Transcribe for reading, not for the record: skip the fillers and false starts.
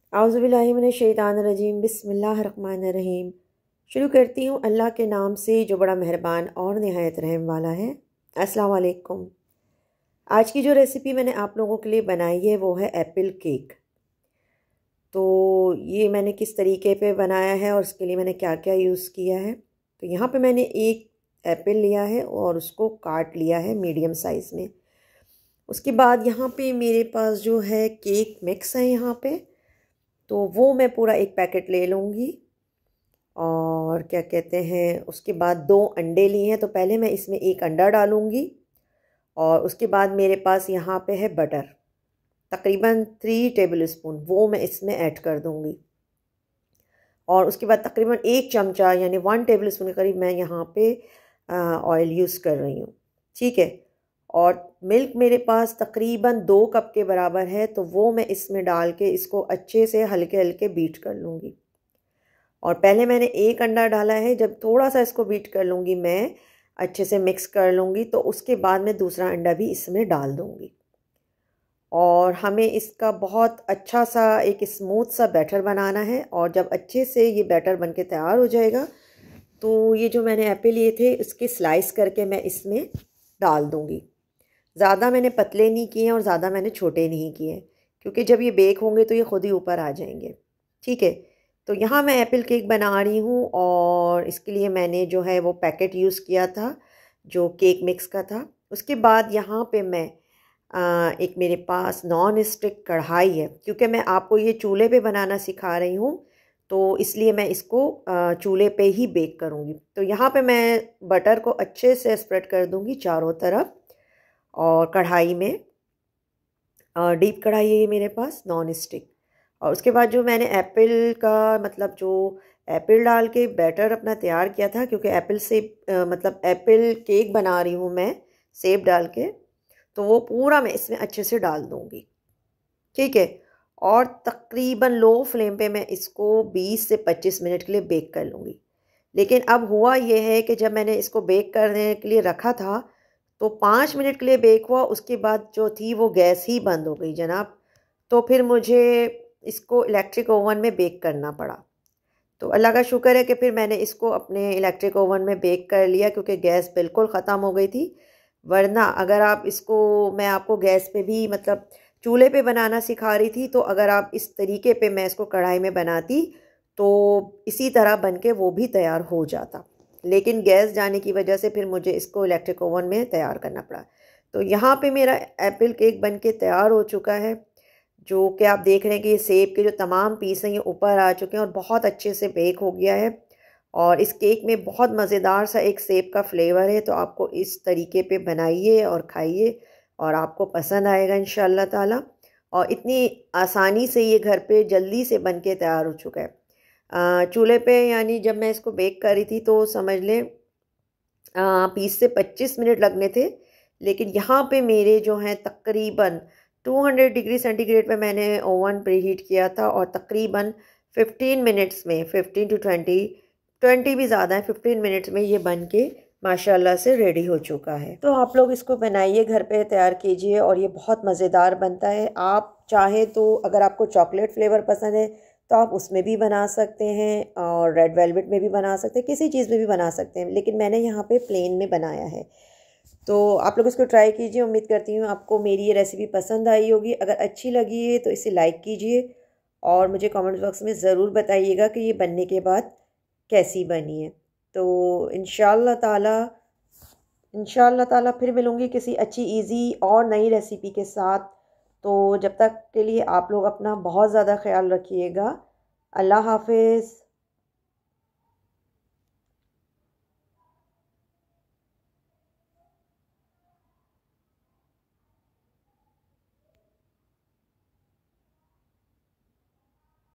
औज़ुबिल्लाहि मिनश्शैतानिर्रजीम बिस्मिल्लाहिर्रहमानिर्रहीम। शुरू करती हूँ अल्लाह के नाम से जो बड़ा मेहरबान और नहायत रहम वाला है। अस्सलाम वालेकुम। आज की जो रेसिपी मैंने आप लोगों के लिए बनाई है वो है एप्पल केक। तो ये मैंने किस तरीके पे बनाया है और उसके लिए मैंने क्या क्या यूज़ किया है। तो यहाँ पे मैंने एक एप्पल लिया है और उसको काट लिया है मीडियम साइज़ में। उसके बाद यहाँ पे मेरे पास जो है केक मिक्स है यहाँ पे, तो वो मैं पूरा एक पैकेट ले लूँगी। और क्या कहते हैं, उसके बाद 2 अंडे लिए हैं, तो पहले मैं इसमें एक अंडा डालूँगी। और उसके बाद मेरे पास यहाँ पे है बटर, तकरीबन 3 टेबल स्पून, वो मैं इसमें ऐड कर दूँगी। और उसके बाद तकरीबन 1 चमचा यानी 1 टेबल स्पून के करीब मैं यहाँ पे ऑयल यूज़ कर रही हूँ। ठीक है। और मिल्क मेरे पास तकरीबन 2 कप के बराबर है, तो वो मैं इसमें डाल के इसको अच्छे से हल्के हल्के बीट कर लूँगी। और पहले मैंने एक अंडा डाला है, जब थोड़ा सा इसको बीट कर लूँगी, मैं अच्छे से मिक्स कर लूँगी, तो उसके बाद मैं दूसरा अंडा भी इसमें डाल दूँगी। और हमें इसका बहुत अच्छा सा एक स्मूथ सा बैटर बनाना है। और जब अच्छे से ये बैटर बन के तैयार हो जाएगा, तो ये जो मैंने एप्पल लिए थे इसके स्लाइस करके मैं इसमें डाल दूँगी। ज़्यादा मैंने पतले नहीं किए और ज़्यादा मैंने छोटे नहीं किए, क्योंकि जब ये बेक होंगे तो ये खुद ही ऊपर आ जाएंगे। ठीक है। तो यहाँ मैं एप्पल केक बना रही हूँ और इसके लिए मैंने जो है वो पैकेट यूज़ किया था जो केक मिक्स का था। उसके बाद यहाँ पे मैं एक मेरे पास नॉन स्टिक कढ़ाई है, क्योंकि मैं आपको ये चूल्हे पे बनाना सिखा रही हूँ, तो इसलिए मैं इसको चूल्हे पे ही बेक करूँगी। तो यहाँ पे मैं बटर को अच्छे से स्प्रेड कर दूँगी चारों तरफ। और कढ़ाई में डीप कढ़ाई है ये मेरे पास, नॉन स्टिक। और उसके बाद जो मैंने एप्पल का मतलब जो एप्पल डाल के बैटर अपना तैयार किया था, क्योंकि एप्पल से मतलब एप्पल केक बना रही हूँ मैं सेब डाल के, तो वो पूरा मैं इसमें अच्छे से डाल दूँगी। ठीक है। और तकरीबन लो फ्लेम पे मैं इसको 20 से 25 मिनट के लिए बेक कर लूँगी। लेकिन अब हुआ ये है कि जब मैंने इसको बेक करने के लिए रखा था, तो 5 मिनट के लिए बेक हुआ, उसके बाद जो थी वो गैस ही बंद हो गई जनाब। तो फिर मुझे इसको इलेक्ट्रिक ओवन में बेक करना पड़ा। तो अल्लाह का शुक्र है कि फिर मैंने इसको अपने इलेक्ट्रिक ओवन में बेक कर लिया, क्योंकि गैस बिल्कुल ख़त्म हो गई थी। वरना अगर आप इसको, मैं आपको गैस पे भी मतलब चूल्हे पे बनाना सिखा रही थी, तो अगर आप इस तरीके पे मैं इसको कढ़ाई में बनाती तो इसी तरह बन के वो भी तैयार हो जाता। लेकिन गैस जाने की वजह से फिर मुझे इसको इलेक्ट्रिक ओवन में तैयार करना पड़ा। तो यहाँ पे मेरा एप्पल केक बन के तैयार हो चुका है, जो कि आप देख रहे हैं कि ये सेब के जो तमाम पीस हैं ये ऊपर आ चुके हैं और बहुत अच्छे से बेक हो गया है। और इस केक में बहुत मज़ेदार सा एक सेब का फ्लेवर है, तो आपको इस तरीके पे बनाइए और खाइए और आपको पसंद आएगा इंशाअल्लाह ताला। और इतनी आसानी से ये घर पे जल्दी से बन के तैयार हो चुका है। चूल्हे पे यानी जब मैं इसको बेक कर रही थी तो समझ लें 20 से 25 मिनट लगने थे। लेकिन यहाँ पे मेरे जो हैं तकरीबन 200 डिग्री सेंटीग्रेड पे मैंने ओवन प्रीहीट किया था, और तकरीबन 15 मिनट्स में, 15 टू 20 भी ज़्यादा है, 15 मिनट्स में ये बन के माशाल्लाह से रेडी हो चुका है। तो आप लोग इसको बनाइए, घर पे तैयार कीजिए, और ये बहुत मज़ेदार बनता है। आप चाहे तो अगर आपको चॉकलेट फ्लेवर पसंद है तो आप उसमें भी बना सकते हैं, और रेड वेलवेट में भी बना सकते हैं, किसी चीज़ में भी बना सकते हैं, लेकिन मैंने यहाँ पे प्लेन में बनाया है। तो आप लोग इसको ट्राई कीजिए। उम्मीद करती हूँ आपको मेरी ये रेसिपी पसंद आई होगी। अगर अच्छी लगी है तो इसे लाइक कीजिए और मुझे कमेंट बॉक्स में ज़रूर बताइएगा कि ये बनने के बाद कैसी बनी है। तो इंशाल्लाह ताला फिर मिलूँगी किसी अच्छी इजी और नई रेसिपी के साथ। तो जब तक के लिए आप लोग अपना बहुत ज़्यादा ख्याल रखिएगा। अल्लाह हाफिज़।